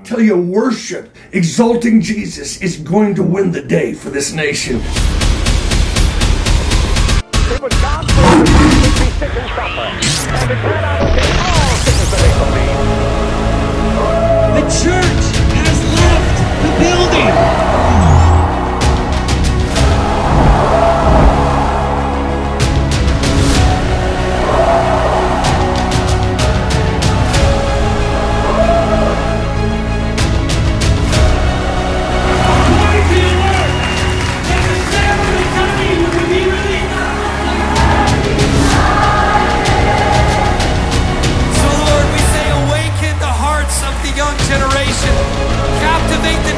tell you, worship, exalting Jesus is going to win the day for this nation. It was God's will that you would be sick and suffer, and declared I will take all sickness away from me. The church has left the building. Generation, captivate the